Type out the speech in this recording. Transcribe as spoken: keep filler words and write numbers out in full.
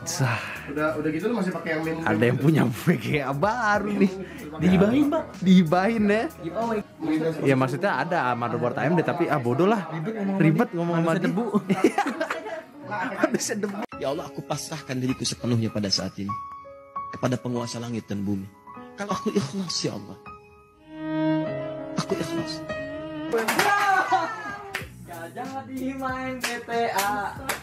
Sah. Udah udah gitu lu masih pakai yang meme. Ada yang punya V G A baru nih. Dihibahin, Pak. Dihibahin ya. Giveaway. Ya maksudnya ada motherboard A M D tapi ah bodoh lah. Ribet ngomong sama dia. debu. Manusia debu. Ya Allah, aku pasrahkan diriku sepenuhnya pada saat ini kepada penguasa langit dan bumi. Kalau aku ikhlas ya Allah, aku ikhlas. Jangan dimain G T A.